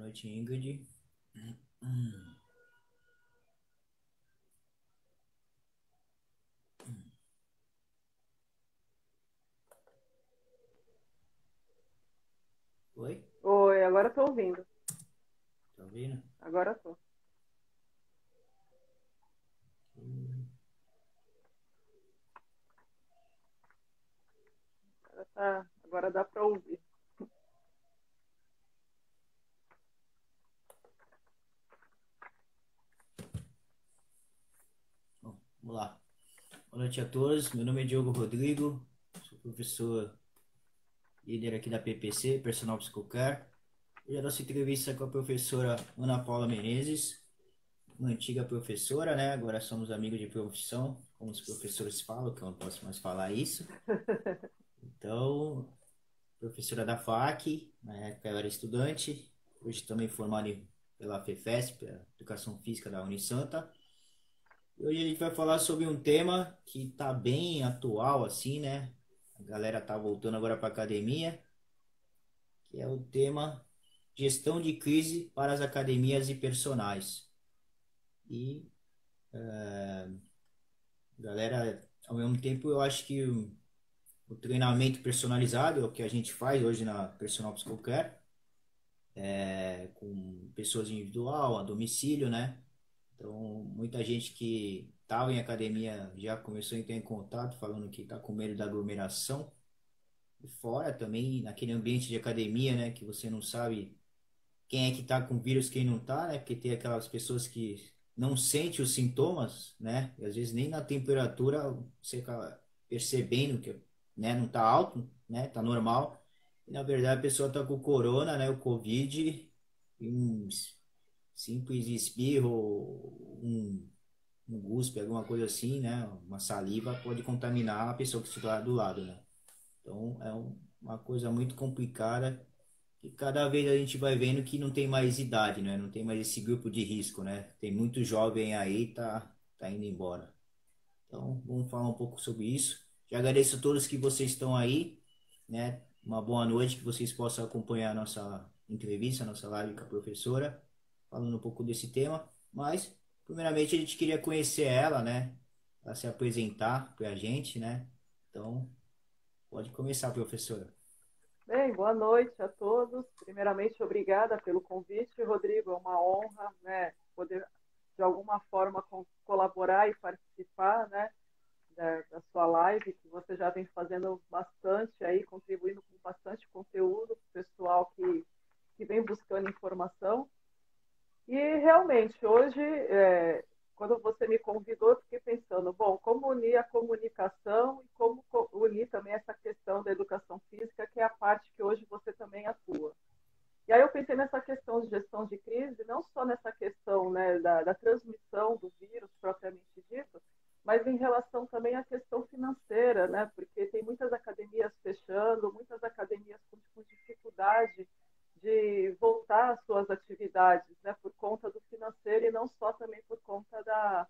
noite, Ingrid. Hum, Oi? Oi, agora estou ouvindo. Tá ouvindo? Agora estou. Hum, Agora dá para ouvir. Bom, vamos lá. Boa noite a todos. Meu nome é Diogo Rodrigo. Sou professor líder aqui da PPC, Personal Psicocare. Hoje a nossa entrevista é com a professora Ana Paula Menezes, uma antiga professora, né? Agora somos amigos de profissão, como os professores falam, que eu não posso mais falar isso. Então, professora da FAC, na época eu era estudante, hoje também formado pela FEFESP, a Educação Física da Unisanta. E hoje a gente vai falar sobre um tema que está bem atual, assim, né? A galera tá voltando agora para academia, que é o tema gestão de crise para as academias e personagens. E, galera, ao mesmo tempo, eu acho que o treinamento personalizado é o que a gente faz hoje na Personal Psychocare, com pessoas individual, a domicílio, né? Então, muita gente que estava em academia já começou a entrar em contato, falando que está com medo da aglomeração. E fora também, naquele ambiente de academia, né? Que você não sabe quem é que está com vírus, quem não está, né? Porque tem aquelas pessoas que não sentem os sintomas, né? E às vezes nem na temperatura você acaba percebendo que, né, não está alto, né? Tá normal. E na verdade a pessoa está com corona, né? O Covid, e um simples espirro, um guspe, alguma coisa assim, né? Uma saliva pode contaminar a pessoa que está do lado, né? Então é uma coisa muito complicada e cada vez a gente vai vendo que não tem mais idade, né? Não tem mais esse grupo de risco, né? Tem muito jovem aí tá indo embora. Então vamos falar um pouco sobre isso. Já agradeço a todos que vocês estão aí, né? Uma boa noite, que vocês possam acompanhar a nossa entrevista, a nossa live com a professora, falando um pouco desse tema. Mas, primeiramente, a gente queria conhecer ela, né? Ela se apresentar para a gente, né? Então, pode começar, professora. Bem, boa noite a todos. Primeiramente, obrigada pelo convite, Rodrigo. É uma honra, né, poder de alguma forma colaborar e participar, né, da sua live, que você já vem fazendo bastante aí, contribuindo com bastante conteúdo para o pessoal que vem buscando informação. E realmente, hoje, quando você me convidou, eu fiquei pensando, bom, como unir a comunicação e como unir também essa questão da educação física, que é a parte que hoje você também atua. E aí eu pensei nessa questão de gestão de crise, não só nessa questão, né, da transmissão do vírus propriamente dito, mas em relação também à questão financeira, né, porque tem muitas academias fechando, muitas academias com dificuldade de voltar às suas atividades, né, por conta do financeiro e não só também por conta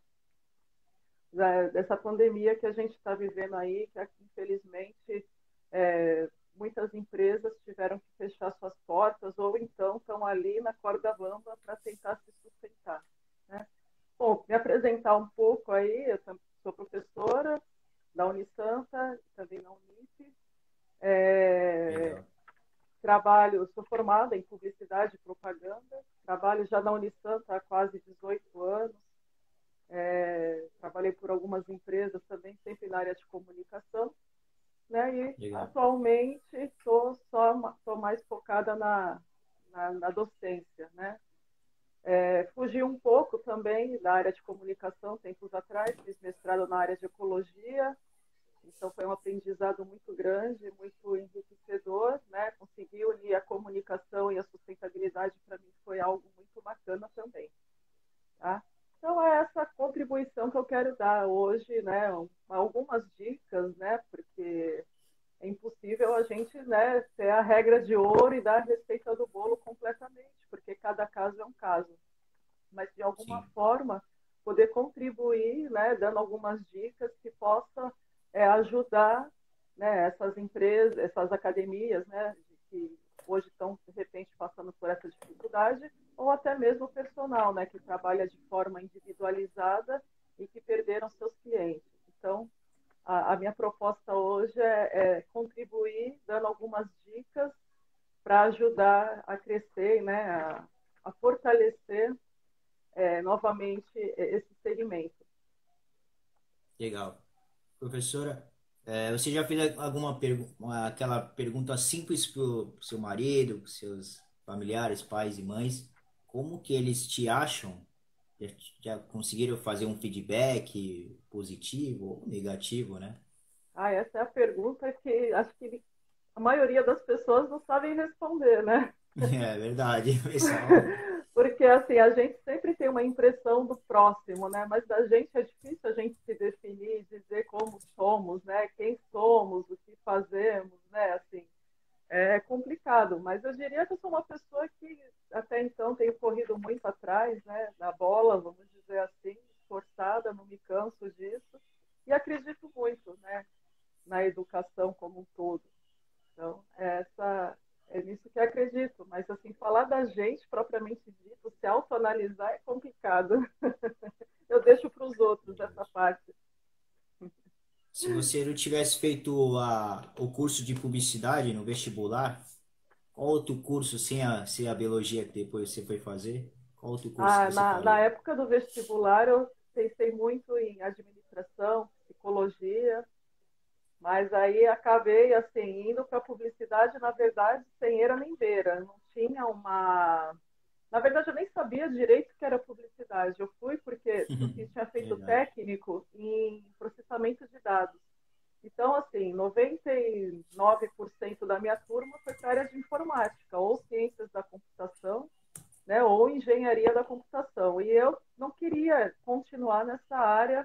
dessa pandemia que a gente está vivendo aí, que infelizmente muitas empresas tiveram que fechar suas portas ou então estão ali na corda bamba para tentar se sustentar, né? Bom, me apresentar um pouco aí, eu sou professora da Unisanta, também na Unip, é, Legal. trabalho, sou formada em publicidade e propaganda, trabalho já na Unisanta há quase 18 anos, trabalhei por algumas empresas também, sempre na área de comunicação, né? E Legal. atualmente estou mais focada na docência, né? Fugi um pouco também da área de comunicação tempos atrás, fiz mestrado na área de ecologia, então foi um aprendizado muito grande, muito enriquecedor, né? Conseguir unir a comunicação e a sustentabilidade para mim foi algo muito bacana também, tá? Então é essa contribuição que eu quero dar hoje, né? Algumas dicas, né? Porque é impossível a gente, né, ter a regra de ouro e dar a receita do bolo completamente, porque cada caso é um caso. Mas, de alguma Sim, forma, poder contribuir, né, dando algumas dicas que possa ajudar, né, essas empresas, essas academias, né, que hoje estão, de repente, passando por essa dificuldade, ou até mesmo o personal, né, que trabalha de forma individualizada e que perderam seus clientes. Então, a minha proposta hoje é contribuir dando algumas dicas para ajudar a crescer, né, a fortalecer novamente esse segmento. Legal. Professora, você já fez alguma aquela pergunta simples para o seu marido, para seus familiares, pais e mães? Como que eles te acham? Já, já conseguiram fazer um feedback positivo ou negativo, né? Essa é a pergunta que acho que a maioria das pessoas não sabem responder, né? É verdade, pessoal. Porque assim, a gente sempre tem uma impressão do próximo, né? Mas da gente é difícil a gente se definir, dizer como somos, né? Quem somos, o que fazemos, né? Assim, é complicado, mas eu diria que eu sou uma pessoa que até então tenho corrido muito atrás, né, da bola, vamos dizer assim, esforçada, não me canso disso, e acredito muito, né, na educação como um todo. Então, é nisso que acredito, mas assim, falar da gente propriamente dito, se autoanalisar é complicado. Eu deixo para os outros essa parte. Se você não tivesse feito o curso de publicidade no vestibular, qual outro curso sem a biologia que depois você foi fazer? Qual outro curso que você Na faria? época do vestibular, eu pensei muito em administração, psicologia, mas aí acabei assim indo para publicidade, na verdade, sem eira nem beira. Não tinha uma. Na verdade, eu nem sabia direito o que era publicidade. Eu fui porque tinha feito Verdade. técnico em processamento de dados. Então, assim, 99% da minha turma foi para a área de informática, ou ciências da computação, né, ou engenharia da computação. E eu não queria continuar nessa área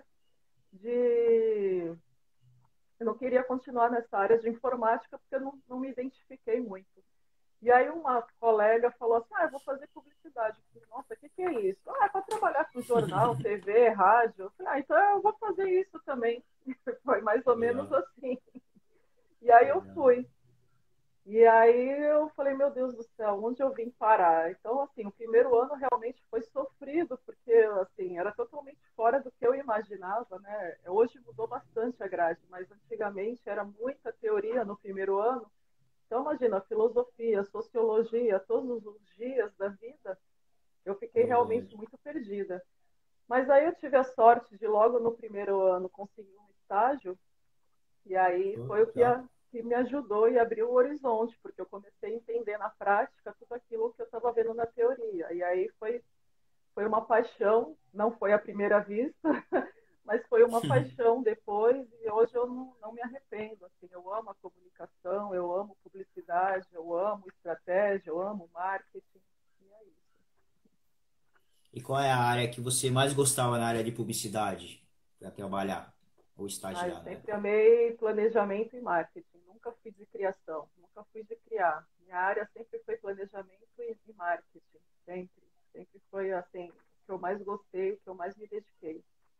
de eu não queria continuar nessa área de informática porque eu não me identifiquei muito. E aí uma colega falou assim, eu vou fazer publicidade. Eu falei, nossa, o que é isso? É para trabalhar com jornal, TV, rádio. Eu falei, então eu vou fazer isso também. Foi mais ou menos Legal, assim. E aí eu legal. fui. E aí eu falei, meu Deus do céu, onde eu vim parar? Então, assim, o primeiro ano realmente foi sofrido, porque, assim, era totalmente fora do que eu imaginava, né? Hoje mudou bastante a grade, mas antigamente era muita teoria no primeiro ano. Então, imagina, filosofia, sociologia, todos os dias da vida, eu fiquei realmente Verdade. muito perdida. Mas aí eu tive a sorte de logo no primeiro ano conseguir um estágio e aí Pô, foi legal. que me ajudou e abriu o horizonte, porque eu comecei a entender na prática tudo aquilo que eu estava vendo na teoria. E aí foi uma paixão, não foi à primeira vista, mas foi uma paixão depois e hoje eu não me arrependo. Assim, eu amo a comunicação, eu amo publicidade, eu amo estratégia, eu amo marketing. E é isso. E qual é a área que você mais gostava na área de publicidade para trabalhar? Ou Eu estagiar, né? sempre amei planejamento e marketing. Nunca fui de criação, nunca fui de criar. Minha área sempre foi planejamento e marketing. Sempre. Sempre foi assim, o que eu mais gostei, o que eu mais me dediquei.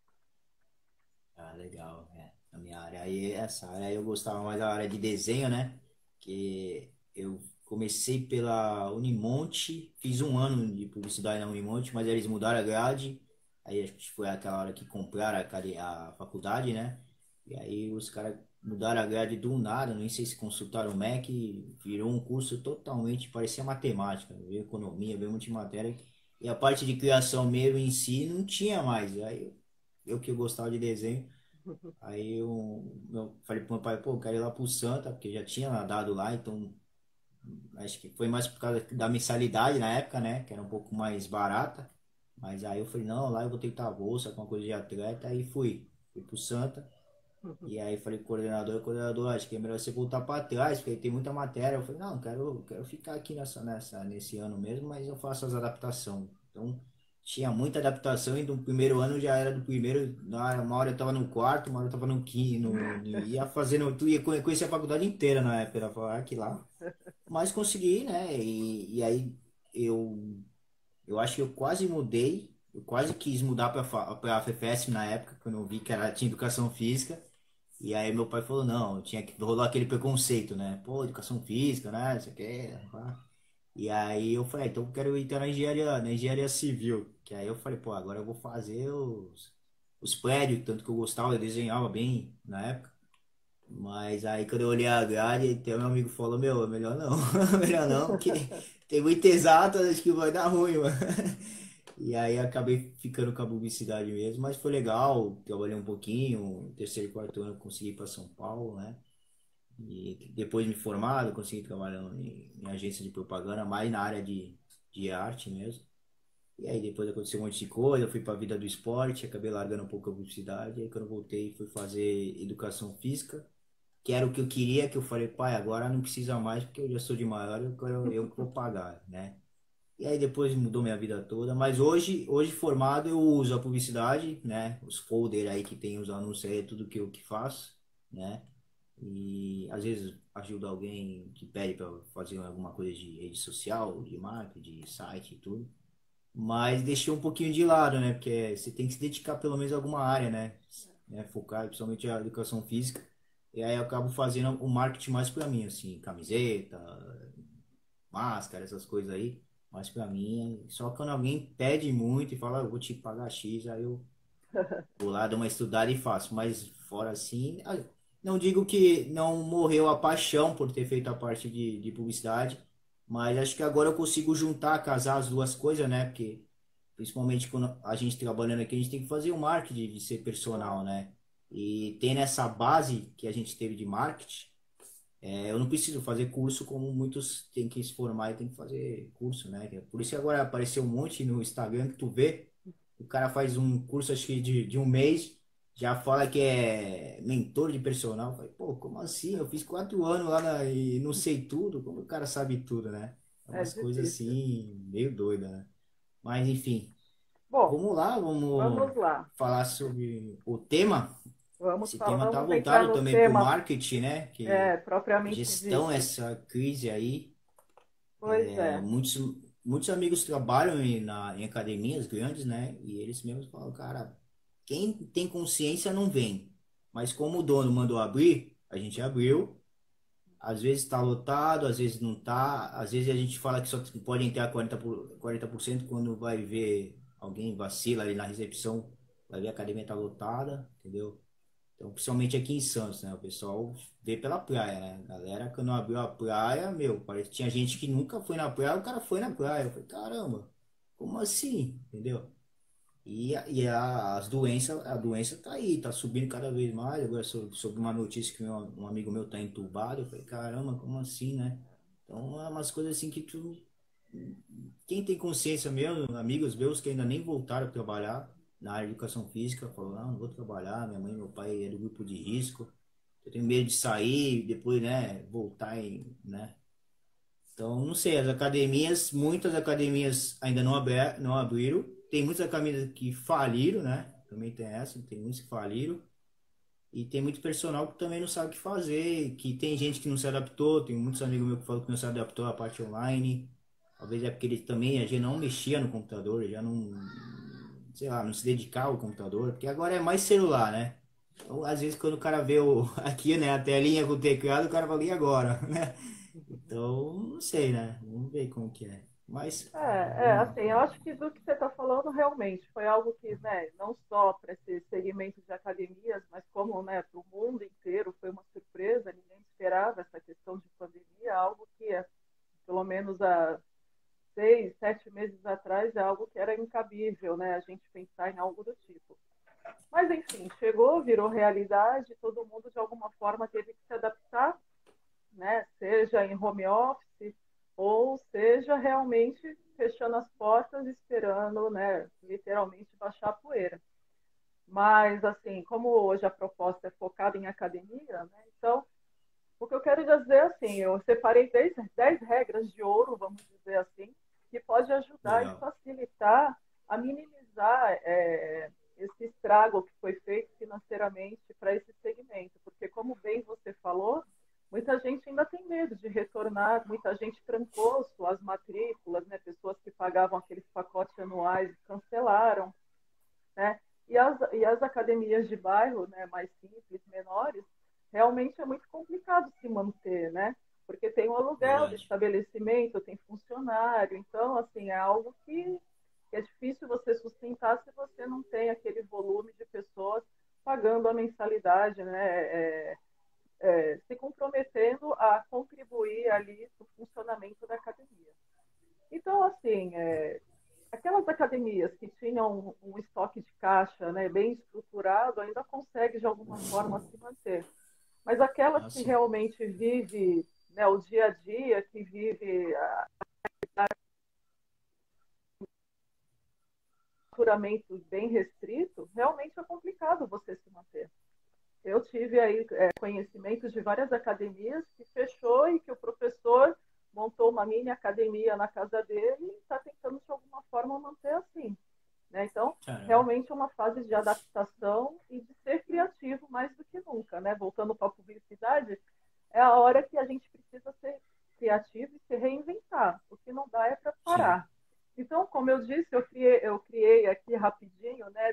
Ah, legal. É. A minha área aí, essa área eu gostava mais da área de desenho, né? Que eu comecei pela Unimonte, fiz um ano de publicidade na Unimonte, mas eles mudaram a grade. Aí acho que foi aquela hora que compraram a faculdade, né? E aí os caras mudaram a grade do nada, nem sei se consultaram o MEC, virou um curso totalmente, parecia matemática, veio economia, veio multimatéria. E a parte de criação mesmo em si não tinha mais. Aí eu que gostava de desenho. Aí eu falei pro meu pai, pô, eu quero ir lá pro Santa, porque já tinha nadado lá, então acho que foi mais por causa da mensalidade na época, né? Que era um pouco mais barata. Mas aí eu falei, não, lá eu vou tentar a bolsa, alguma coisa de atleta, aí fui pro Santa. E aí falei com o coordenador, acho que é melhor você voltar para trás, porque tem muita matéria. Eu falei, não, quero ficar aqui nesse ano mesmo, mas eu faço as adaptações. Então, tinha muita adaptação e do primeiro ano já era do primeiro, uma hora eu tava no quarto, uma hora eu tava no quinto, ia fazendo, tu ia conhecer a faculdade inteira na época, era falar que lá. Mas consegui, né? E aí eu, eu acho que eu quase mudei, eu quase quis mudar para a FEFESP na época, quando eu vi que tinha educação física. E aí meu pai falou, não, tinha que rolar aquele preconceito, né? Pô, educação física, né? Isso aqui. Pá. E aí eu falei, então eu quero entrar na engenharia civil. Que aí eu falei, pô, agora eu vou fazer os prédios, tanto que eu gostava, eu desenhava bem na época. Mas aí quando eu olhei a grade, até meu amigo falou, meu, é melhor não, melhor não, porque tem muito exato, acho que vai dar ruim, mano. E aí acabei ficando com a publicidade mesmo, mas foi legal, trabalhei um pouquinho, terceiro e quarto ano eu consegui ir para São Paulo, né? E depois de me formado, consegui trabalhar em agência de propaganda, mais na área de arte mesmo. E aí depois aconteceu um monte de coisa, eu fui para a vida do esporte, acabei largando um pouco a publicidade, aí quando eu voltei fui fazer educação física, que era o que eu queria, que eu falei, pai, agora não precisa mais, porque eu já sou de maior, eu que vou pagar, né? E aí depois mudou minha vida toda, mas hoje formado eu uso a publicidade, né? Os folders aí que tem os anúncios aí, é tudo que eu que faço, né? E às vezes ajuda alguém que pede para fazer alguma coisa de rede social, de marketing, de site e tudo. Mas deixei um pouquinho de lado, né? Porque você tem que se dedicar pelo menos a alguma área, né? Focar principalmente a educação física. E aí eu acabo fazendo o marketing mais para mim, assim, camiseta, máscara, essas coisas aí. Mas para mim, só quando alguém pede muito e fala, "Ah, eu vou te pagar X", aí eu vou lá, dou uma estudada e faço. Mas fora assim, não digo que não morreu a paixão por ter feito a parte de publicidade, mas acho que agora eu consigo juntar, casar as duas coisas, né? Porque principalmente quando a gente trabalhando aqui, a gente tem que fazer o marketing de ser personal, né? E tem nessa base que a gente teve de marketing, eu não preciso fazer curso como muitos têm que se formar e tem que fazer curso, né? Por isso que agora apareceu um monte no Instagram que tu vê, o cara faz um curso acho que de um mês, já fala que é mentor de personal. Eu falei, pô, como assim? Eu fiz 4 anos lá e não sei tudo, como o cara sabe tudo, né? É É umas coisas difícil. assim, meio doidas, né? Mas enfim, Bom, vamos lá, vamos vamos lá. falar sobre o tema. Vamos Esse falar, tema está vamos entrar voltado no também para o tema marketing, né? Que propriamente gestão, dito. essa crise aí. Pois é. Muitos amigos trabalham em academias grandes, né? E eles mesmos falam, cara, quem tem consciência não vem. Mas como o dono mandou abrir, a gente abriu. Às vezes está lotado, às vezes não está. Às vezes a gente fala que só pode entrar 40% quando vai ver alguém vacila ali na recepção, vai ver a academia está lotada, entendeu? Então, principalmente aqui em Santos, né? O pessoal vê pela praia, né? A galera, quando abriu a praia, meu, parece que tinha gente que nunca foi na praia, o cara foi na praia. Eu falei, caramba, como assim? Entendeu? As doenças, a doença tá aí, tá subindo cada vez mais. Agora, sobre uma notícia que um amigo meu tá entubado, eu falei, caramba, como assim, né? Então, é umas coisas assim que tu. Quem tem consciência mesmo, amigos meus que ainda nem voltaram a trabalhar na área de educação física, falou, não vou trabalhar, minha mãe e meu pai é do grupo de risco, eu tenho medo de sair, depois, né, voltar né? Então, não sei, as academias, muitas academias ainda não abriram, tem muitas academias que faliram, né? Também tem essa, tem muitos que faliram, e tem muito personal que também não sabe o que fazer, que tem gente que não se adaptou, tem muitos amigos meus que falam que não se adaptou à parte online. Talvez é porque ele também já não mexia no computador, já não, sei lá, não se dedicava ao computador, porque agora é mais celular, né? Então, às vezes quando o cara vê aqui, né, a telinha com o teclado, o cara fala, e agora, né? Então, não sei, né? Vamos ver como que é. Mas, Assim, eu acho que do que você está falando realmente foi algo que, né, não só para esse segmento de academias, mas como, né, para o mundo inteiro foi uma surpresa, ninguém esperava essa questão de pandemia, algo que, pelo menos há 6, 7 meses atrás, é algo que era incabível, né, a gente pensar em algo do tipo. Mas, enfim, chegou, virou realidade, todo mundo, de alguma forma, teve que se adaptar, né? Seja em home office ou seja realmente fechando as portas, esperando, né, literalmente baixar a poeira. Mas, assim, como hoje a proposta é focada em academia, né, então, o que eu quero dizer, assim, eu separei 10 regras de ouro, vamos dizer assim, que pode ajudar e legal. facilitar a minimizar esse estrago que foi feito financeiramente para esse segmento. Porque, como bem você falou, muita gente ainda tem medo de retornar, muita gente trancou suas matrículas, né? Pessoas que pagavam aqueles pacotes anuais cancelaram, né? E as academias de bairro, né, mais simples, menores, realmente é muito complicado se manter, né? Porque tem o aluguel do Verdade. estabelecimento, tem funcionário, então, assim, é algo que é difícil você sustentar se você não tem aquele volume de pessoas pagando a mensalidade, né? Se comprometendo a contribuir ali para o funcionamento da academia. Então, assim, aquelas academias que tinham um estoque de caixa, né, bem estruturado ainda consegue de alguma forma se manter. Mas aquelas Ah, que sim. realmente vive, né, o dia a dia, que vive faturamento bem restrito, realmente é complicado você se manter. Eu tive aí conhecimentos de várias academias que fechou e que o professor montou uma mini academia na casa dele e está tentando de alguma forma manter assim. Né? Então, Caramba. realmente é uma fase de adaptação e de ser criativo mais do que nunca. Né? Voltando para a publicidade, é a hora que a gente precisa ser criativo e se reinventar. O que não dá é para Sim. parar. Então, como eu disse, eu criei aqui rapidinho, né,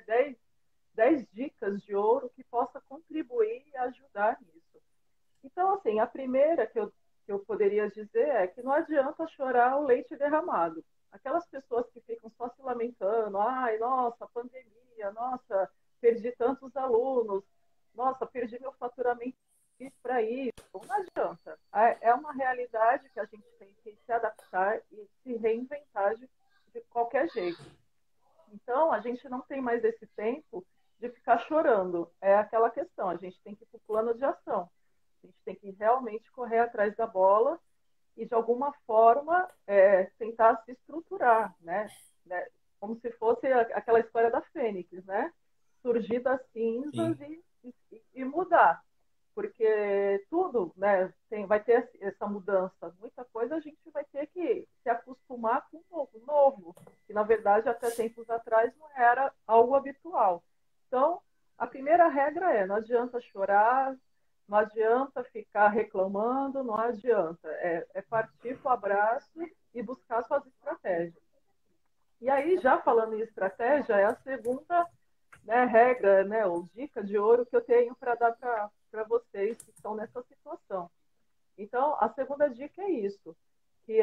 10 dicas de ouro que possa contribuir e ajudar nisso. Então, assim, a primeira que eu poderia dizer é que não adianta chorar o leite derramado. Aquelas pessoas que ficam só se lamentando, ai, nossa, pandemia, nossa, perdi tantos alunos, nossa, perdi meu faturamento para isso. Não adianta. É uma realidade que a gente tem que se adaptar e se reinventar de qualquer jeito. Então, a gente não tem mais esse tempo de ficar chorando. É aquela questão, a gente tem que ir para o plano de ação. A gente tem que realmente correr atrás da bola e, de alguma forma, tentar se estruturar, né? Como se fosse aquela história da Fênix, né? Surgir das cinzas Sim. e mudar. Porque tudo, né, vai ter essa mudança. Muita coisa a gente vai ter que se acostumar com o novo, que na verdade até tempos atrás não era algo habitual. Então, a primeira regra é: não adianta chorar, não adianta ficar reclamando, não adianta. É partir para o abraço e buscar suas estratégias. E aí, já falando em estratégia, é a segunda, né, regra, né, ou dica de ouro que eu tenho para dar para vocês que estão nessa situação. Então, a segunda dica é isso, que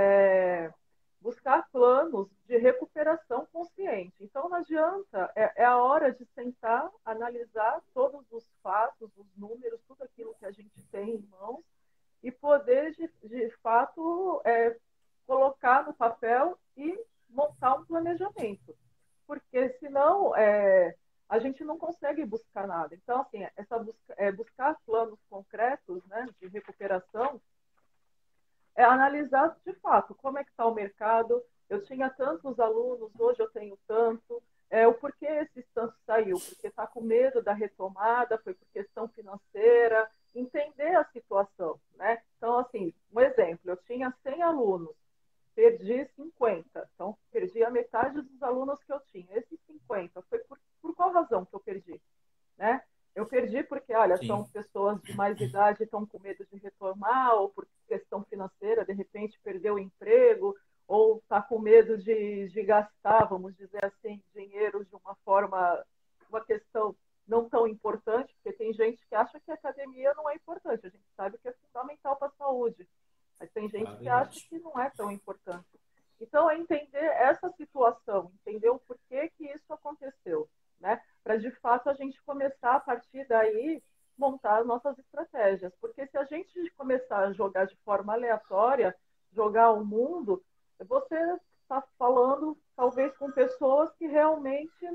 é buscar planos de recuperação consciente. Então, não adianta, é a hora de sentar, analisar todos os fatos, os números, tudo aquilo que a gente tem em mãos e poder, de fato, colocar no papel e montar um planejamento. Porque senão a gente não consegue buscar nada. Então, assim, buscar planos concretos, né, de recuperação é analisar de fato como é que está o mercado. Eu tinha tantos alunos, hoje eu tenho tanto. O porquê esse tanto saiu? Porque está com medo da retomada, foi por questão financeira, entender a situação. Né? Então, assim, um exemplo, eu tinha 100 alunos, perdi 50, então perdi a metade dos alunos que eu tinha. Esses 50, foi por qual razão que eu perdi? Né? Eu perdi porque, olha, são Sim. pessoas de mais idade que estão com medo de retornar, ou por questão financeira, de repente perdeu o emprego, ou está com medo de gastar, vamos dizer assim, dinheiro de uma forma, uma questão não tão importante, porque tem gente que acha que a academia não é importante, a gente sabe que é fundamental para a saúde, mas tem Ah, gente que acha verdade. que não é tão importante. Então, é entender essa situação, entender o porquê que isso aconteceu, né? Para de fato a gente começar a partir daí montar as nossas estratégias. Porque se a gente começar a jogar de forma aleatória, jogar o mundo, você está falando talvez com pessoas que realmente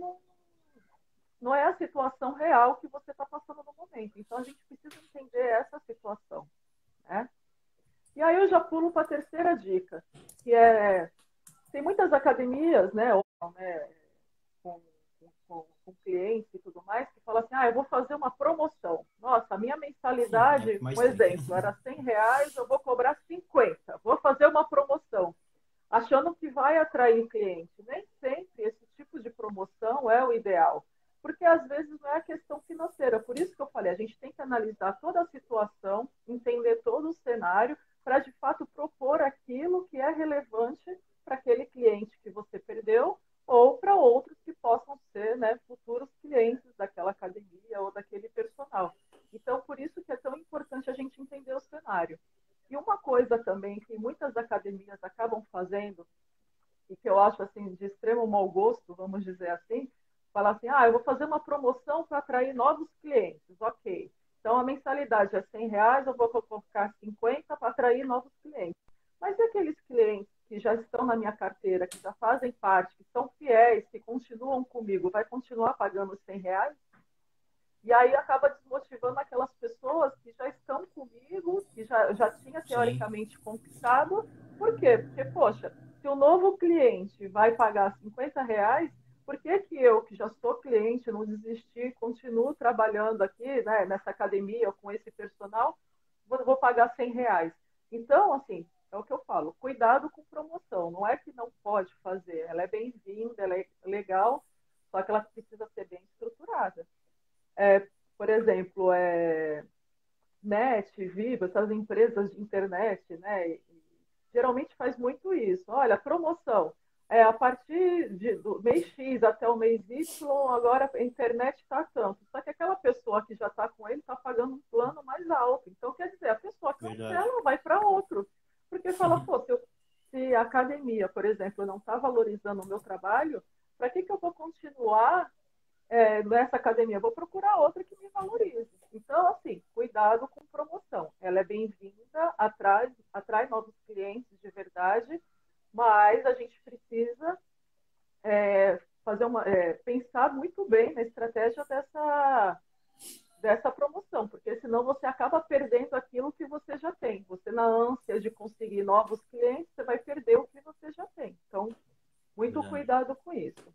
não é a situação real que você está passando no momento. Então a gente precisa entender essa situação. Né? E aí eu já pulo para a terceira dica, que tem muitas academias, né, com, com clientes e tudo mais, que fala assim, eu vou fazer uma promoção. Nossa, a minha É o mensalidade, que mais um tem. exemplo, era R$ 100, eu vou cobrar 50. Vou fazer uma promoção, achando que vai atrair cliente. Nem sempre esse tipo de promoção é o ideal, porque às vezes não é a questão financeira. Por isso que eu falei, a gente tem que analisar toda a situação, entender todo o cenário, para de fato propor aquilo que é relevante para aquele cliente que você perdeu ou para outros que possam ser, né, futuros E uma coisa também que muitas academias acabam fazendo, e que eu acho assim de extremo mau gosto, vamos dizer assim, falar assim, eu vou fazer uma promoção para atrair novos clientes, ok. Então a mensalidade é R$ 100, eu vou colocar 50 para atrair novos clientes. Mas e aqueles clientes que já estão na minha carteira, que já fazem parte, que são fiéis, que continuam comigo, vai continuar pagando os R$ 100? E aí acaba desmotivando aquelas pessoas que já estão comigo, que já tinha Sim, teoricamente conquistado. Por quê? Porque, poxa, se o novo cliente vai pagar R$ 50, por que que eu, que já sou cliente, não desistir, continuo trabalhando aqui, né, nessa academia, com esse personal, vou pagar R$ 100? Então, assim, é o que eu falo, cuidado com promoção. Não é que não pode fazer, ela é bem-vinda, ela é legal, só que ela precisa ser bem estruturada. É, por exemplo, Net, Vivo, essas empresas de internet, né? Geralmente faz muito isso. Olha, promoção. A partir do mês X até o mês Y, agora a internet está tanto. Só que aquela pessoa que já está com ele está pagando um plano mais alto. Então, quer dizer, a pessoa verdade. cancela, vai para outro. Porque fala, pô, se a academia, por exemplo, não está valorizando o meu trabalho, para que eu vou continuar nessa academia? Vou procurar outra que me valorize. Então, assim, cuidado com promoção. Ela é bem-vinda, atrai novos clientes de verdade, mas a gente precisa pensar muito bem na estratégia dessa promoção, porque senão você acaba perdendo aquilo que você já tem. Você, na ânsia de conseguir novos clientes, você vai perder o que você já tem. Então, muito Verdade. cuidado com isso.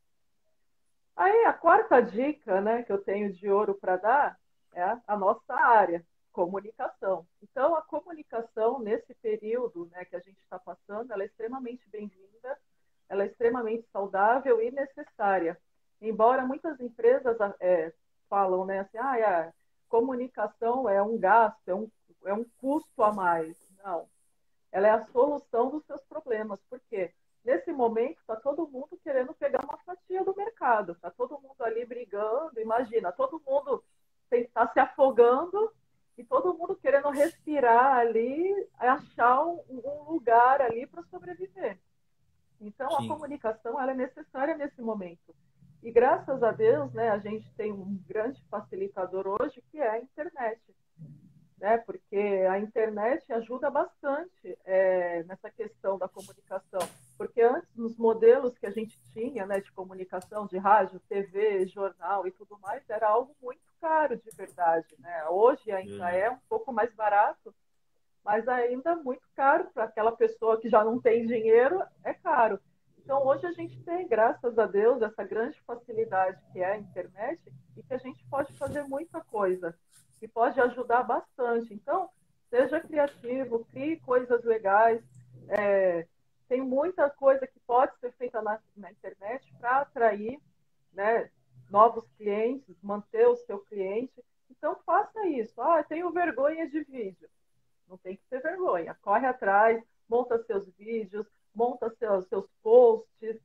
Aí a quarta dica, né, que eu tenho de ouro para dar é a nossa área, comunicação. Então, a comunicação nesse período, né, que a gente está passando, ela é extremamente bem-vinda, ela é extremamente saudável e necessária. Embora muitas empresas falam, né, assim, a comunicação é um gasto, é um custo a mais. Não, ela é a solução dos seus problemas. Por quê? Nesse momento, está todo mundo querendo pegar uma fatia do mercado. Está todo mundo ali brigando. Imagina, todo mundo está se afogando e todo mundo querendo respirar ali, achar um lugar ali para sobreviver. Então, a Sim, comunicação ela é necessária nesse momento. E graças a Deus, né, a gente tem um grande facilitador hoje, que é a internet, né? Porque a internet ajuda bastante nessa questão da comunicação. Porque antes, nos modelos que a gente tinha, né, de comunicação, de rádio, TV, jornal e tudo mais, era algo muito caro de verdade, né? Hoje ainda é verdade. um pouco mais barato, mas ainda muito caro para aquela pessoa que já não tem dinheiro, é caro. Então, hoje a gente tem, graças a Deus, essa grande facilidade que é a internet e que a gente pode fazer muita coisa, que pode ajudar bastante. Então, seja criativo, crie coisas legais. É, tem muita coisa que pode ser feita na internet para atrair, né, novos clientes, manter o seu cliente. Então, faça isso. Tenho vergonha de vídeo. Não tem que ter vergonha. Corre atrás, monta seus vídeos, monta seus posts,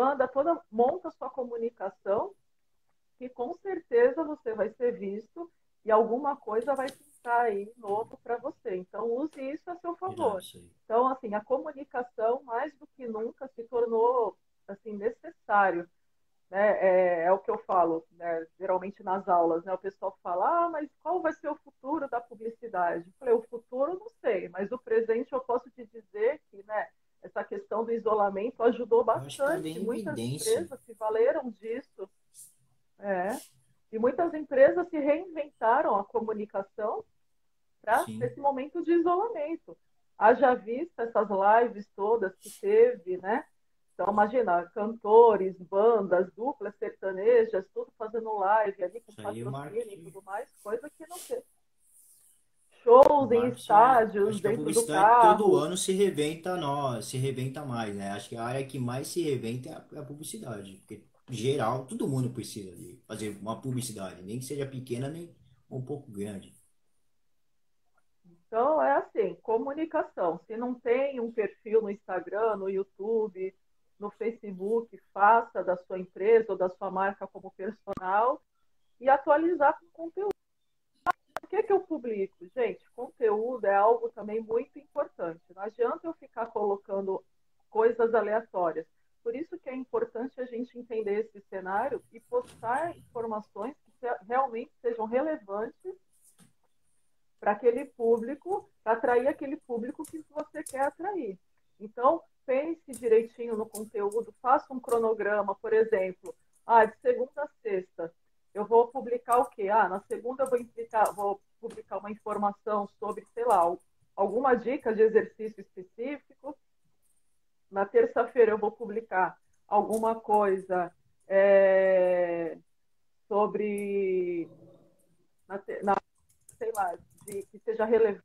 monta sua comunicação, que com certeza você vai ser visto e alguma coisa vai pintar aí novo para você. Então, use isso a seu Verdade, favor. isso aí. Então, assim, a comunicação, mais do que nunca, se tornou assim necessário, né? É o que eu falo, né? Geralmente nas aulas, né? O pessoal fala, mas qual vai ser o futuro da publicidade? Eu falei, o futuro não sei, mas o presente eu posso te dizer que, né, essa questão do isolamento ajudou Eu acho que está bem bastante. em Muitas evidência. empresas se valeram disso, é, e muitas empresas se reinventaram a comunicação para Sim, esse momento de isolamento. Haja vista essas lives todas que teve, né? Então, imagina, cantores, bandas, duplas sertanejas, tudo fazendo live ali com isso aí o patrocínio e marketing, tudo mais, coisa que não tem. o Shows em marketing, estádios, acho que a dentro do publicidade todo carro. ano se reventa, se reventa mais, né? Acho que a área que mais se reventa é a publicidade, porque geral, todo mundo precisa de fazer uma publicidade, nem que seja pequena, nem um pouco grande. Então, é assim, comunicação. Se não tem um perfil no Instagram, no YouTube, no Facebook, faça da sua empresa ou da sua marca como personal e atualizar com conteúdo. que eu publico? Gente, conteúdo é algo também muito importante. Não adianta eu ficar colocando coisas aleatórias. Por isso que é importante a gente entender esse cenário e postar informações que realmente sejam relevantes para aquele público, para atrair aquele público que você quer atrair. Então, pense direitinho no conteúdo, faça um cronograma, por exemplo, de segunda a sexta, eu vou publicar o quê? Na segunda eu vou publicar uma informação sobre, sei lá, alguma dica de exercício específico. Na terça-feira eu vou publicar alguma coisa sobre, sei lá, que seja relevante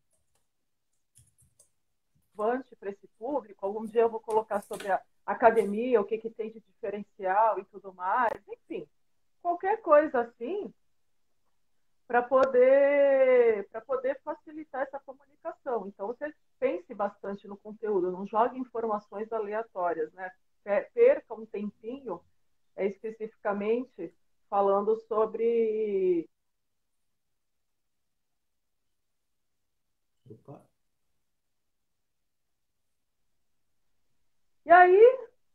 para esse público. Algum dia eu vou colocar sobre a academia, o que tem de diferencial e tudo mais. Enfim, qualquer coisa assim para poder facilitar essa comunicação. Então, você pense bastante no conteúdo, não jogue informações aleatórias, né? Perca um tempinho, especificamente falando sobre. Opa. E aí,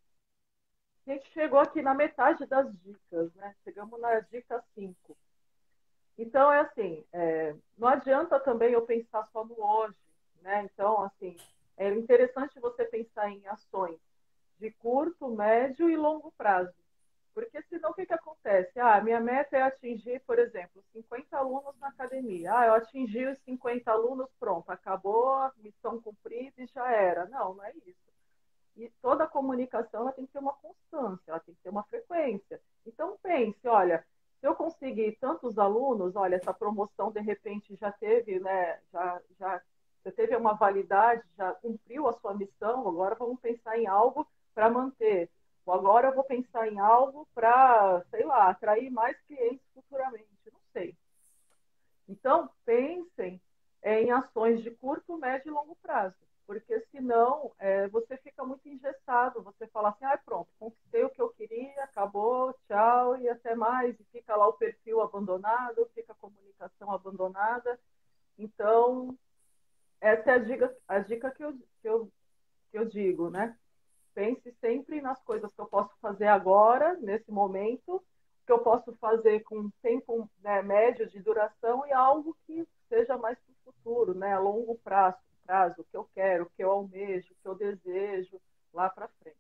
a gente chegou aqui na metade das dicas, né? Chegamos na dica 5. Então, é assim, não adianta também eu pensar só no hoje, né? Então, assim, é interessante você pensar em ações de curto, médio e longo prazo. Porque senão o que acontece? Minha meta é atingir, por exemplo, 50 alunos na academia. Eu atingi os 50 alunos, pronto, acabou a missão cumprida e já era. Não, não é isso. E toda a comunicação ela tem que ter uma constância, ela tem que ter uma frequência. Então pense, olha, se eu conseguir tantos alunos, olha, essa promoção de repente já teve, né, já teve uma validade, já cumpriu a sua missão, agora vamos pensar em algo para manter. Ou agora eu vou pensar em algo para, sei lá, atrair mais clientes futuramente, não sei. Então, pensem em ações de curto, médio e longo prazo, porque senão você fica muito engessado, você fala assim, pronto, conquistei o que eu queria, acabou, tchau e até mais, e fica lá o perfil abandonado, fica a comunicação abandonada. Então, essa é a dica que eu digo, né? Pense sempre nas coisas que eu posso fazer agora, nesse momento, que eu posso fazer com um tempo, né, médio de duração e algo que seja mais para o futuro, né, a longo prazo, o que eu quero, o que eu almejo, o que eu desejo lá para frente.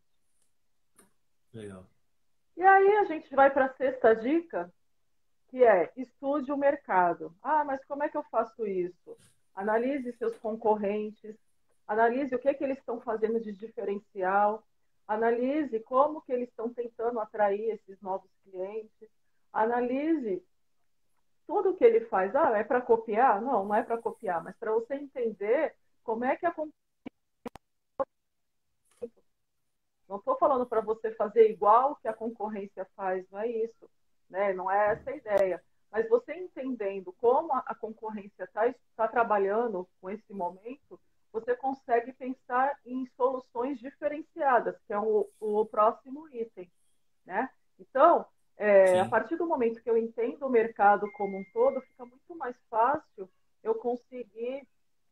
Legal. E aí a gente vai para a sexta dica, que é estude o mercado. Mas como é que eu faço isso? Analise seus concorrentes, analise o que eles estão fazendo de diferencial, analise como que eles estão tentando atrair esses novos clientes, analise tudo que ele faz. É para copiar? Não, não é para copiar, mas para você entender como é que a não estou falando para você fazer igual que a concorrência faz, não é isso, né? Não é essa a ideia. Mas você entendendo como a concorrência está trabalhando com esse momento, você consegue pensar em soluções diferenciadas, que é o próximo item, né? Então, a Sim. partir do momento que eu entendo o mercado como um todo, fica muito mais fácil eu conseguir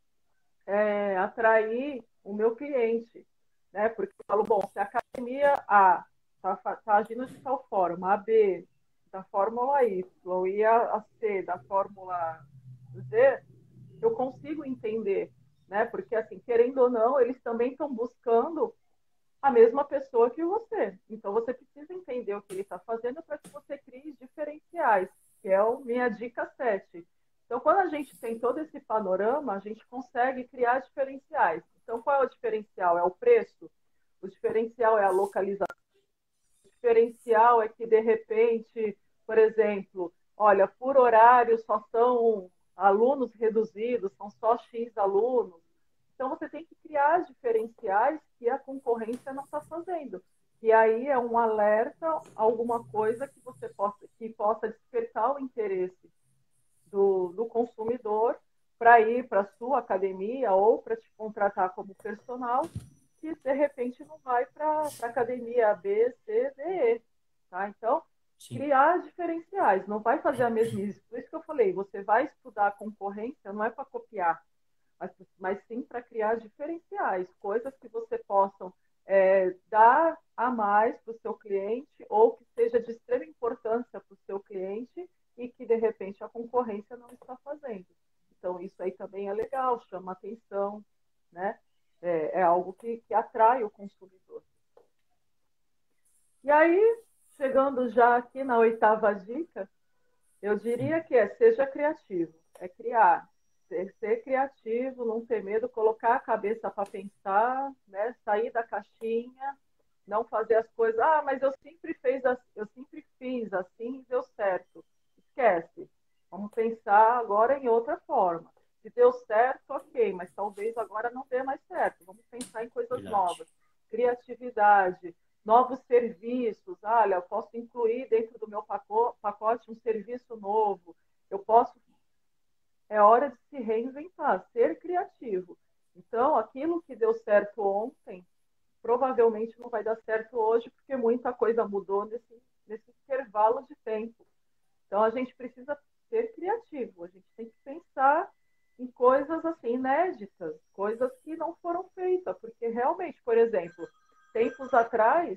atrair o meu cliente, né? Porque eu falo, bom, se a academia A está agindo de tal forma, a B da fórmula Y e a C da fórmula Z, eu consigo entender, né? Porque, assim, querendo ou não, eles também estão buscando a mesma pessoa que você. Então, você precisa entender o que ele está fazendo para que você crie diferenciais, que é a minha dica 7. Então, quando a gente tem todo esse panorama, a gente consegue criar diferenciais. Então, qual é o diferencial? É o preço? O diferencial é a localização? O diferencial é que, de repente, por exemplo, olha, por horário só são alunos reduzidos, são só X alunos. Então, você tem que criar diferenciais que a concorrência não está fazendo. E aí é um alerta, alguma coisa que possa despertar o interesse do consumidor para ir para a sua academia ou para te contratar como personal, que de repente não vai para a academia B, C, D, E. Tá? Então, sim, criar diferenciais, não vai fazer a mesmice. Por isso que eu falei, você vai estudar a concorrência, não é para copiar, mas sim para criar diferenciais, coisas que você possam dar a mais para o seu cliente ou que seja de extrema importância para o seu cliente e que, de repente, a concorrência não está fazendo. Então, isso aí também é legal, chama atenção, né? É algo que atrai o consumidor. E aí, chegando já aqui na oitava dica, eu diria que seja criativo, é criar, ser criativo, não ter medo, colocar a cabeça para pensar, né? Sair da caixinha, não fazer as coisas, mas eu sempre fiz assim e deu certo. Esquece. Vamos pensar agora em outra forma. Se deu certo, ok, mas talvez agora não dê mais certo. Vamos pensar em coisas verdade. novas. Criatividade, novos serviços. Olha, eu posso incluir dentro do meu pacote um serviço novo. Eu posso. É hora de se reinventar, ser criativo. Então, aquilo que deu certo ontem, provavelmente não vai dar certo hoje, porque muita coisa mudou nesse intervalo de tempo. Então, a gente precisa ser criativo, a gente tem que pensar em coisas assim inéditas, coisas que não foram feitas, porque realmente, por exemplo, tempos atrás,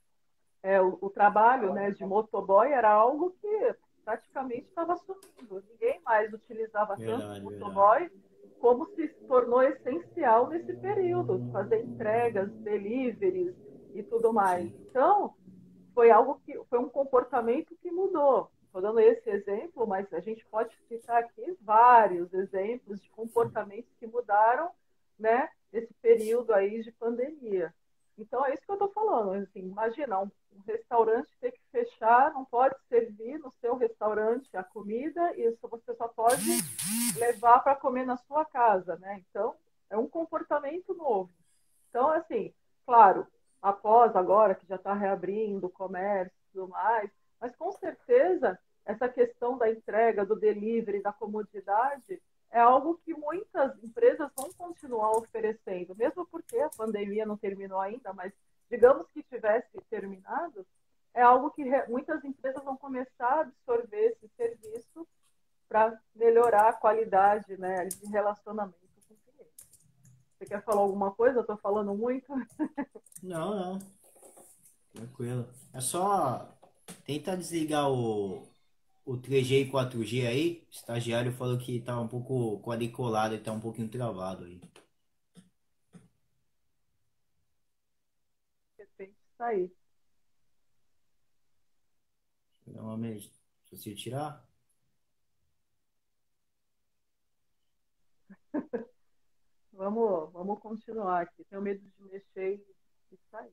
o trabalho, né, de motoboy era algo que praticamente estava sumindo. Ninguém mais utilizava tanto o Verdade, verdade. motoboy como se tornou essencial nesse período, fazer entregas, deliveries e tudo mais. Sim, Então, foi um comportamento que mudou. Estou dando esse exemplo, mas a gente pode citar aqui vários exemplos de comportamentos que mudaram, né, nesse período aí de pandemia. Então é isso que eu estou falando. Assim, imagina um restaurante ter que fechar, não pode servir no seu restaurante a comida e isso você só pode levar para comer na sua casa, né? Então é um comportamento novo. Então, assim, claro, após agora que já está reabrindo o comércio e tudo mais, mas com certeza essa questão da entrega, do delivery, da comodidade, é algo que muitas empresas vão continuar oferecendo, mesmo porque a pandemia não terminou ainda, mas digamos que tivesse terminado, é algo que muitas empresas vão começar a absorver esse serviço para melhorar a qualidade, né, de relacionamento com o cliente. Você quer falar alguma coisa? Eu estou falando muito. não, não, tranquilo. É só tentar desligar o 3G e 4G aí. O estagiário falou que tá um pouco quadriculado e tá um pouquinho travado aí. De repente sair. Normalmente, se você tirar. Vamos continuar aqui. Tenho medo de mexer e sair.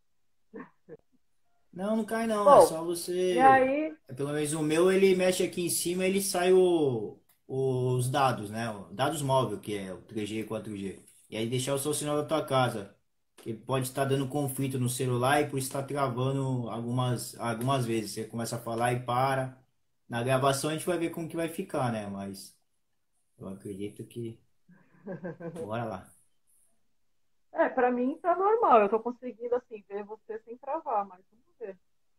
Não, não cai não. É Bom, só e você. aí, Pelo menos o meu, ele mexe aqui em cima, ele sai os dados, né? Dados móvel, que é o 3G e 4G. E aí deixar o seu sinal da tua casa. Que pode estar dando conflito no celular e por estar travando algumas vezes. Você começa a falar e para. Na gravação a gente vai ver como que vai ficar, né? Mas eu acredito que. Bora lá. para mim tá normal. Eu tô conseguindo assim ver você sem travar, mas vamos ver.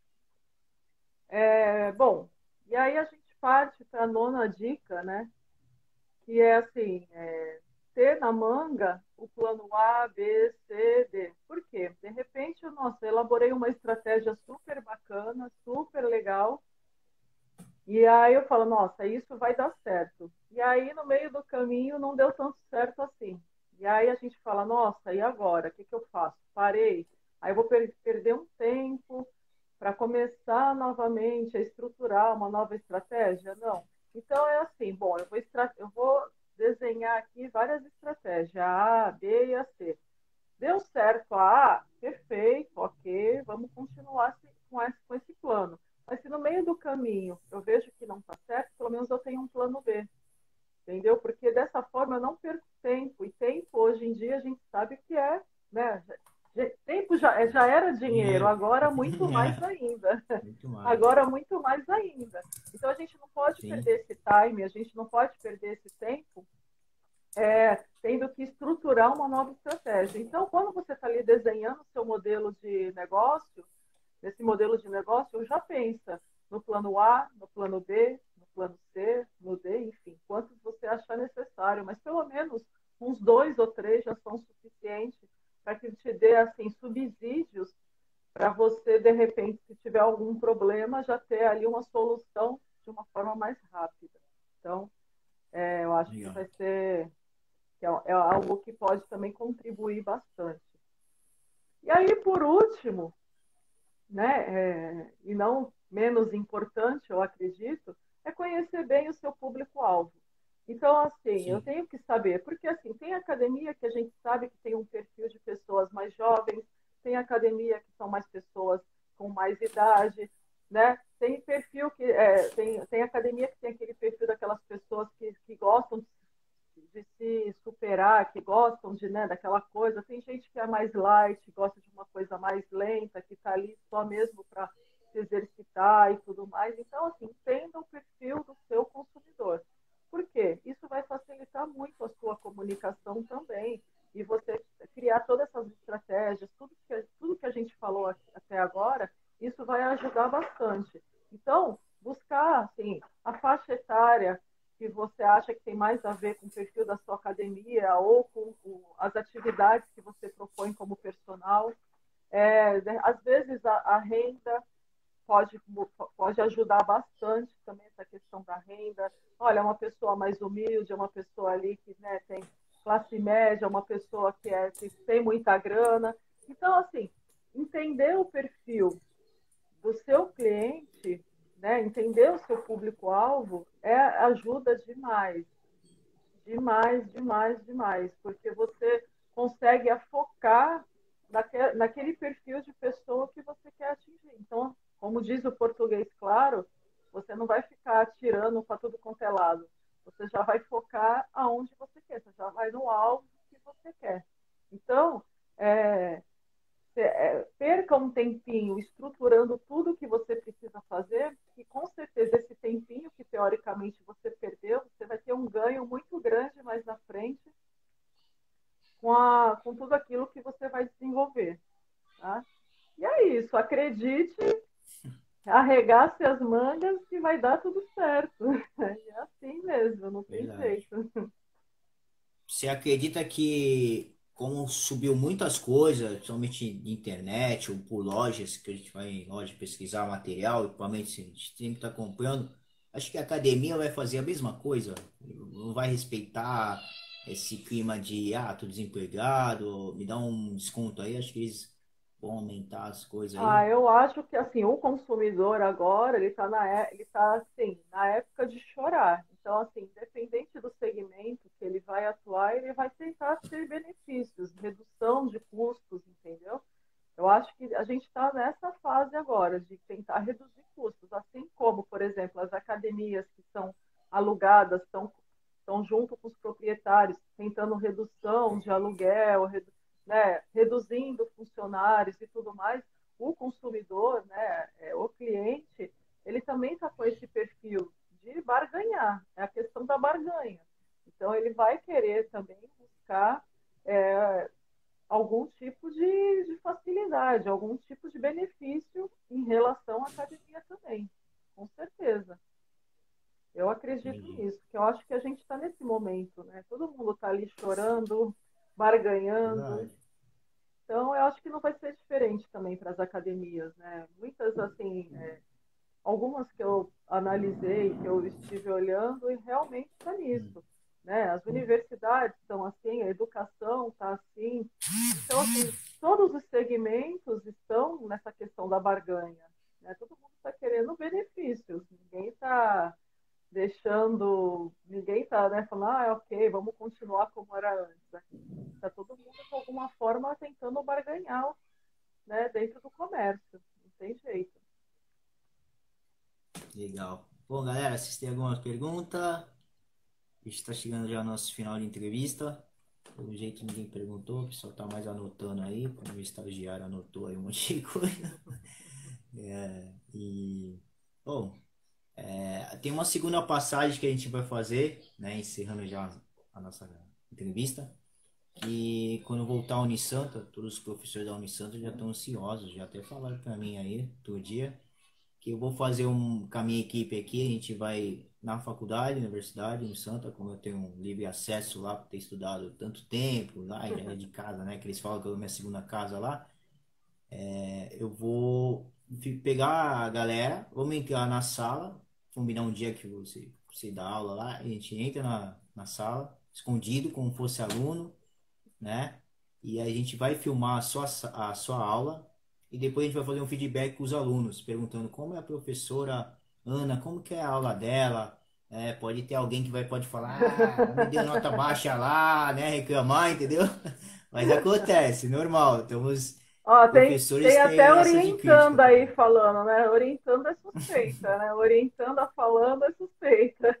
Bom, e aí a gente parte para a nona dica, né? Que é assim, ter na manga o plano A, B, C, D. Por quê? De repente, nossa, eu elaborei uma estratégia super bacana, super legal. E aí eu falo, nossa, isso vai dar certo. E aí no meio do caminho não deu tanto certo assim. E aí a gente fala, nossa, e agora? O que eu faço? Parei. Aí eu vou perder um tempo para começar novamente a estruturar uma nova estratégia? Não. Então é assim, bom, eu vou desenhar aqui várias estratégias, a, B e a C. Deu certo a A, perfeito, ok, vamos continuar com esse plano. Mas se no meio do caminho eu vejo que não está certo, pelo menos eu tenho um plano B, entendeu? Porque dessa forma eu não perco tempo. E tempo, hoje em dia, a gente sabe que né? Tempo já era dinheiro, Dinheiro. agora muito mais É, ainda. muito mais. Agora muito mais ainda. Então a gente não pode Sim. perder esse time, a gente não pode perder esse tempo tendo que estruturar uma nova estratégia. Então, quando você está ali desenhando o seu modelo de negócio, nesse modelo de negócio, já pensa no plano A, no plano B, no plano C, no D, enfim, quantos você achar necessário, mas pelo menos uns 2 ou 3 já são suficientes para que te dê assim subsídios para você, de repente, se tiver algum problema, já ter ali uma solução de uma forma mais rápida. Então, eu acho que Legal. vai ser é algo que pode também contribuir bastante. E aí, por último, né, e não menos importante, eu acredito, é conhecer bem o seu público-alvo. Então, assim, eu Sim. tenho que saber, porque assim, tem academia que a gente sabe que tem um perfil de pessoas mais jovens, tem academia que são mais pessoas com mais idade, né? Tem perfil que tem academia que tem aquele perfil daquelas pessoas que gostam de se superar, que gostam de, né, daquela coisa. Tem gente que é mais light, gosta de uma coisa mais lenta, que está ali só mesmo para se exercitar e tudo mais. Então, assim, entenda o perfil do seu consumidor. Por quê? Isso vai facilitar muito a sua comunicação também. E você criar todas essas estratégias, tudo que a gente falou até agora, isso vai ajudar bastante. Então, buscar assim, a faixa etária que você acha que tem mais a ver com o perfil da sua academia ou com as atividades que você propõe como personal. Às vezes a renda pode, pode ajudar bastante também essa questão da renda. Olha, uma pessoa mais humilde, uma pessoa ali que, né, tem classe média, uma pessoa que tem muita grana. Então, assim, entender o perfil do seu cliente, né, entender o seu público-alvo, ajuda demais, demais, demais, demais, porque você consegue focar naquele perfil de pessoa que você quer atingir. Então, como diz o português claro, você não vai ficar atirando para tudo quanto é lado. Você já vai focar aonde você quer, você já vai no alvo que você quer. Então, é, perca um tempinho estruturando tudo que você precisa fazer, e com certeza esse tempinho que teoricamente você perdeu, você vai ter um ganho muito grande mais na frente com tudo aquilo que você vai desenvolver. Tá? E é isso, acredite, arregace as mangas que vai dar tudo certo. É assim mesmo, não tem Verdade. jeito. Você acredita que, como subiu muitas coisas, principalmente de internet ou por lojas, que a gente vai em loja pesquisar material, equipamento, a gente tem que estar comprando, acho que a academia vai fazer a mesma coisa. Não vai respeitar esse clima de, tô desempregado, me dá um desconto aí. Acho que eles vão aumentar as coisas aí. Eu acho que assim, o consumidor agora, ele tá assim, na época de chorar. Então, assim, independente do segmento que ele vai atuar, ele vai tentar ter benefícios, redução de custos, entendeu? Eu acho que a gente está nessa fase agora de tentar reduzir custos, assim como, por exemplo, as academias que são alugadas, estão junto com os proprietários, tentando redução de aluguel, né, reduzindo funcionários e tudo mais. O consumidor, né, o cliente, ele também está com esse perfil de barganhar, é a questão da barganha. Então, ele vai querer também buscar é, algum tipo de facilidade, algum tipo de benefício em relação à academia também, com certeza. Eu acredito Entendi. nisso, que eu acho que a gente está nesse momento, né? Todo mundo está ali chorando, barganhando. Verdade. Então, eu acho que não vai ser diferente também para as academias, né? Muitas, assim, algumas que eu analisei, que eu estive olhando, e realmente está Hum. nisso. Né? As universidades estão assim, a educação está assim. Então, assim, todos os segmentos estão nessa questão da barganha. Né? Todo mundo está querendo benefícios, ninguém está ninguém está, né, falando, ok, vamos continuar como era antes. Está todo mundo, de alguma forma, tentando barganhar, né, dentro do comércio. Não tem jeito. Legal. Bom, galera, vocês têm alguma pergunta? A gente está chegando já ao nosso final de entrevista. Pelo jeito ninguém perguntou, o pessoal tá mais anotando aí, como o estagiário anotou aí um monte de coisa. E, bom, tem uma segunda passagem que a gente vai fazer, né, encerrando já a nossa entrevista. que quando eu voltar à Unisanta, todos os professores da Unisanta já estão ansiosos, já até falaram para mim aí, todo dia, que eu vou fazer com a minha equipe aqui, a gente vai na faculdade, universidade, Unisanta, como eu tenho um livre acesso lá, por ter estudado tanto tempo lá, e já é de casa, né, que eles falam que é a minha segunda casa lá, eu vou pegar a galera, vamos entrar na sala, combinar um dia que você dá aula lá, a gente entra na sala, escondido, como fosse aluno, né? E a gente vai filmar a sua aula e depois a gente vai fazer um feedback com os alunos, perguntando como é a professora Ana, como que é a aula dela. Pode ter alguém que pode falar, me deu nota baixa lá, né? Reclamar, entendeu? Mas acontece, normal. Temos Ó, tem professores que até têm essa de crítica orientando aí também. falando, né? Orientando é suspeita, né? Orientando a falando é suspeita.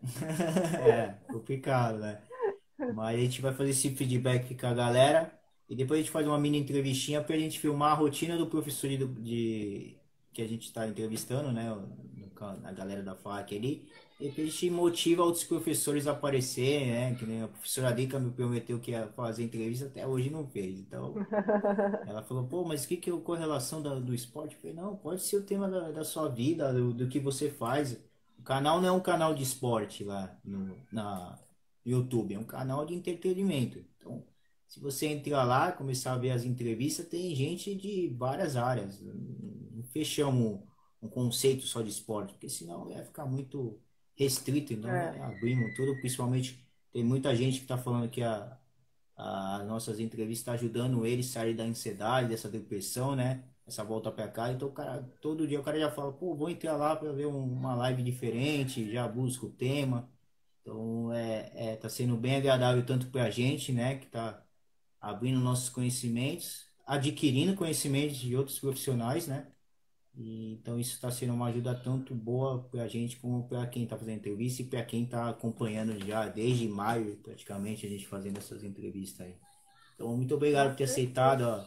É, complicado, né? Mas a gente vai fazer esse feedback com a galera e depois a gente faz uma mini entrevistinha para a gente filmar a rotina do professor que a gente está entrevistando, né? A galera da FAC ali. E depois a gente motiva outros professores a aparecer, né? Que nem a professora Dica me prometeu que ia fazer entrevista, até hoje não fez. Então, ela falou, pô, mas o que que é a correlação do esporte? Eu falei, não, pode ser o tema da sua vida, do que você faz. O canal não é um canal de esporte lá na YouTube, é um canal de entretenimento. Então, se você entrar lá, começar a ver as entrevistas, tem gente de várias áreas. Não fechamos um conceito só de esporte, porque senão ia ficar muito restrito. Então, É, abrimos tudo, principalmente tem muita gente que está falando que as nossas entrevistas tá ajudando eles a sair da ansiedade, dessa depressão, né? Essa volta para cá. Então, o cara, todo dia o cara já fala, pô, vou entrar lá para ver uma live diferente, já busco o tema. Então, tá sendo bem agradável tanto para a gente, né, que tá abrindo nossos conhecimentos, adquirindo conhecimentos de outros profissionais, né? Então, isso está sendo uma ajuda tanto boa para a gente como para quem está fazendo entrevista e para quem está acompanhando já desde maio, praticamente, a gente fazendo essas entrevistas aí. Então, muito obrigado não, por ter aceitado perfeito.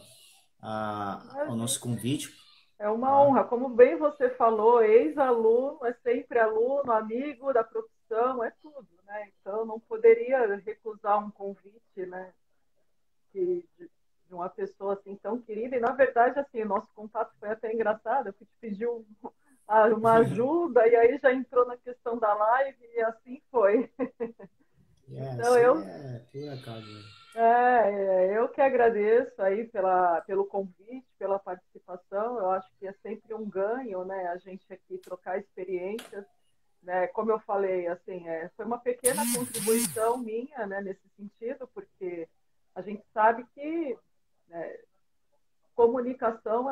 o nosso Imagina. convite, É uma tá? honra. Como bem você falou, ex-aluno é sempre aluno, amigo da profissão, é tudo, né? Então, não poderia recusar um convite, né? De uma pessoa assim tão querida. E, na verdade, assim, o nosso contato foi até engraçado. Eu fui te pedir uma ajuda e aí já entrou na questão da live e assim foi. Então, Isso aí é por acaso. eu que agradeço aí pelo convite, pela participação. Eu acho que é sempre um ganho, né? A gente aqui trocar experiências, né? Como eu falei, assim, foi uma pequena contribuição minha, né? Nesse sentido, porque a gente sabe que, né, comunicação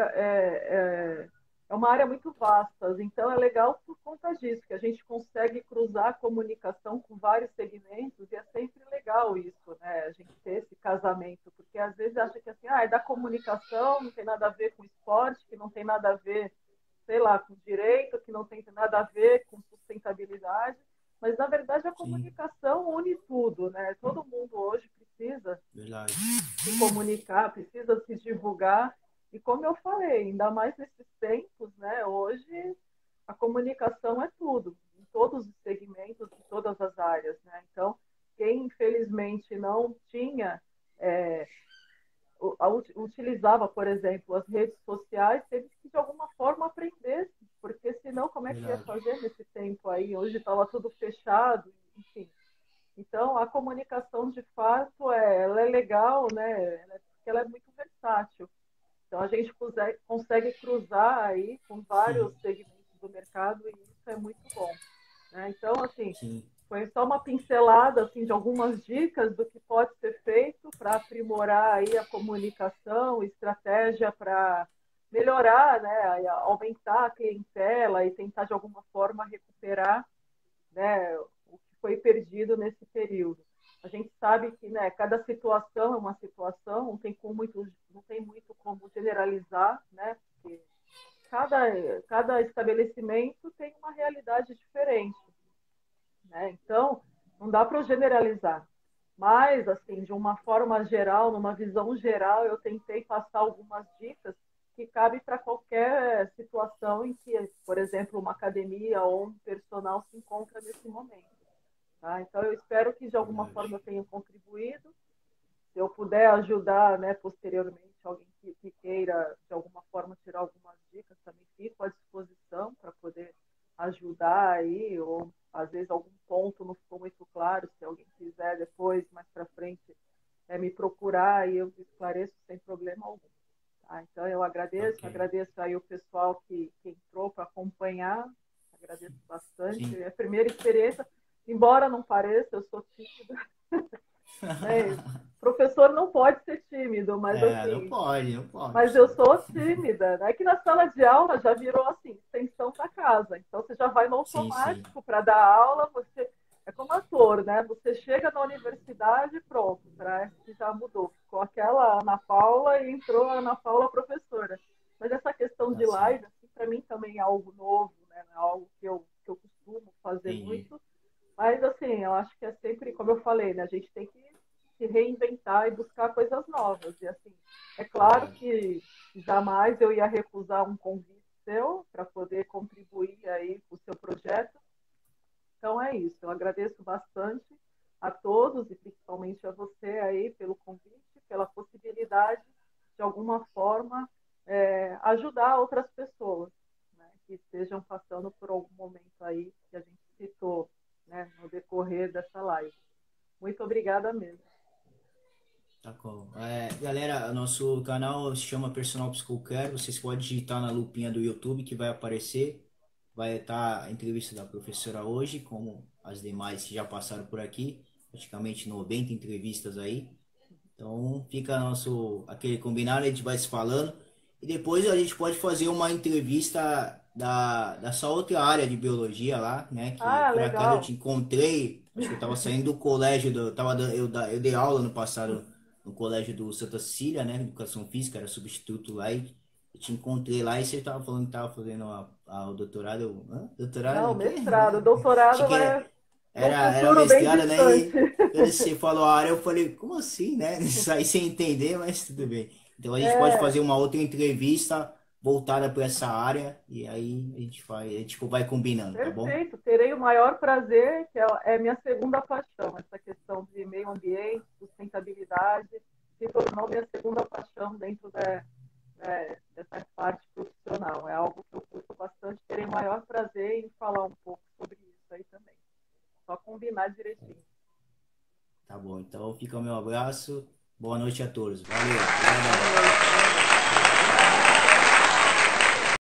é uma área muito vasta, então é legal por conta disso, que a gente consegue cruzar a comunicação com vários segmentos e é sempre legal isso, né? A gente ter esse casamento, porque às vezes acha que assim, é da comunicação, não tem nada a ver com esporte, que não tem nada a ver, sei lá, com direito, que não tem nada a ver com sustentabilidade, mas na verdade a Sim, comunicação une tudo, né? Todo mundo hoje precisa verdade. se comunicar, precisa se divulgar. E como eu falei, ainda mais nesses tempos, né? Hoje a comunicação é tudo, em todos os segmentos, em todas as áreas, né? Então, quem infelizmente não tinha, é, utilizava, por exemplo, as redes sociais, teve que de alguma forma aprender, porque senão como é que ia Verdade. fazer nesse tempo aí? Hoje estava tudo fechado, enfim. Então, a comunicação, de fato, ela é legal, né? Porque ela é muito versátil. Então, a gente consegue cruzar aí com vários segmentos do mercado e isso é muito bom, né? Então, assim, Sim, foi só uma pincelada assim, de algumas dicas do que pode ser feito para aprimorar aí a comunicação, estratégia para melhorar, né? Aumentar a clientela e tentar, de alguma forma, recuperar, né, o que foi perdido nesse período. A gente sabe que, né, cada situação é uma situação, não tem muito como generalizar, né, porque cada estabelecimento tem uma realidade diferente, né? Então, não dá para generalizar. Mas, assim, de uma forma geral, numa visão geral, eu tentei passar algumas dicas que cabem para qualquer situação em que, por exemplo, uma academia ou um personal se encontra nesse momento. Tá? Então, eu espero que de alguma verdade. forma eu tenha contribuído. puder ajudar, né, posteriormente, alguém que queira, de alguma forma, tirar algumas dicas, também fico à disposição para poder ajudar aí, ou às vezes algum ponto não ficou muito claro, se alguém quiser depois, mais para frente, me procurar e eu esclareço sem problema algum. Tá? Então, eu Ok. agradeço aí o pessoal que entrou para acompanhar, agradeço bastante. Sim. É a primeira experiência, embora não pareça, eu sou tímida, né? Professor não pode ser tímido, mas É, não assim, pode, não pode, mas eu professor. sou tímida, né? Que na sala de aula já virou assim, extensão da casa. Então você já vai no Sim, sim. automático para dar aula, você é como ator, né? Você chega na universidade, pronto, parece que já mudou. Ficou aquela Ana Paula e entrou a Ana Paula professora. Mas essa questão Tá de live, certo. assim, para mim também é algo novo, né? É algo que eu costumo fazer Entendi. muito. Mas assim, eu acho que é sempre, como eu falei, né? A gente tem que se reinventar e buscar coisas novas. E assim, é claro Verdade. que jamais eu ia recusar um convite seu para poder contribuir aí com o seu projeto. Então é isso. Eu agradeço bastante a todos e principalmente a você aí pelo convite, pela possibilidade de alguma forma ajudar outras pessoas, né, que estejam passando por algum momento aí que a gente citou, né, no decorrer dessa live. Muito obrigada mesmo. Tá bom. Galera, nosso canal se chama Personal Psicocare. Vocês podem digitar na lupinha do YouTube que vai aparecer. Vai estar a entrevista da professora hoje, como as demais que já passaram por aqui. Praticamente 90 entrevistas aí. Então fica nosso aquele combinado, a gente vai se falando. E depois a gente pode fazer uma entrevista dessa outra área de biologia lá, né? Que Ah, por acaso eu legal. te encontrei, acho que eu estava saindo do colégio, eu dei aula no passado no colégio do Santa Cecília, né? Educação Física, era substituto lá e eu te encontrei lá e você estava falando que estava fazendo o doutorado. Eu, hã? Doutorado? Não, O quê? mestrado, Achei doutorado que era, é num era futuro bem mestrado, né? distante. E quando você falou a área, eu falei, como assim, né? Saí sem entender, mas tudo bem. Então a gente pode fazer É, uma outra entrevista voltada para essa área e aí a gente vai combinando, tá bom? perfeito. Terei o maior prazer, que é minha segunda paixão, essa questão de meio ambiente, sustentabilidade, se tornou minha segunda paixão dentro dessa parte profissional. É algo que eu curto bastante, terei o maior prazer em falar um pouco sobre isso aí também. Só combinar direitinho. Tá bom. Então fica o meu abraço. Boa noite a todos. Valeu. Boa Obrigadão. noite.